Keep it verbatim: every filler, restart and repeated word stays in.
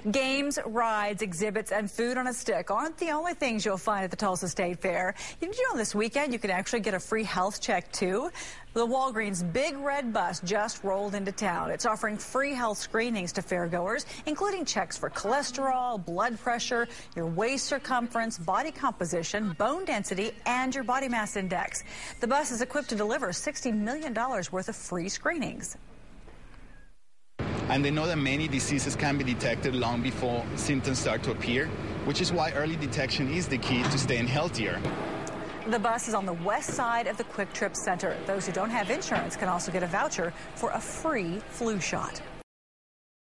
Games, rides, exhibits, and food on a stick aren't the only things you'll find at the Tulsa State Fair. Did you know this weekend you can actually get a free health check, too? The Walgreens Big Red Bus just rolled into town. It's offering free health screenings to fairgoers, including checks for cholesterol, blood pressure, your waist circumference, body composition, bone density, and your body mass index. The bus is equipped to deliver sixty million dollars worth of free screenings. And they know that many diseases can be detected long before symptoms start to appear, which is why early detection is the key to staying healthier. The bus is on the west side of the Quick Trip Center. Those who don't have insurance can also get a voucher for a free flu shot.